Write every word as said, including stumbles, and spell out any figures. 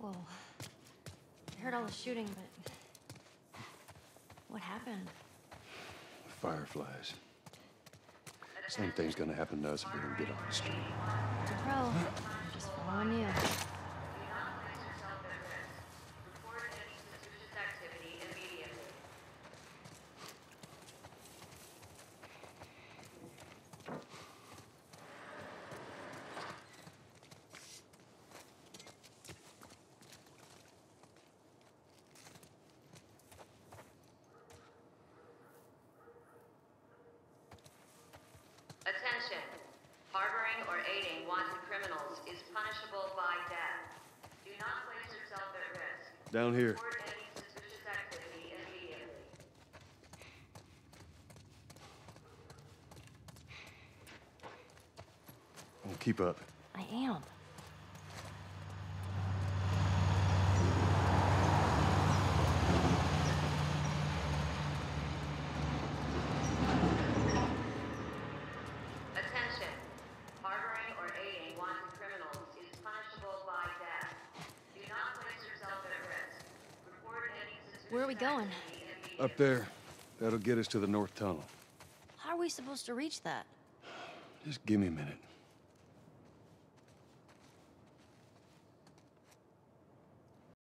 Whoa. I heard all the shooting, but... what happened? Fireflies. Same thing's gonna happen to us if we don't get on the street. It's a pro. Just following you. Attention. Harboring or aiding wanted criminals is punishable by death. Do not place yourself at risk. Down here. Report any suspicious activity immediately. Well, keep up. I am. Attention. Harboring or aiding wanted criminals is punishable by death. Do not place yourself at risk. Report any suspicious Where are we going? activity immediately. Up there. That'll get us to the north tunnel. How are we supposed to reach that? Just give me a minute.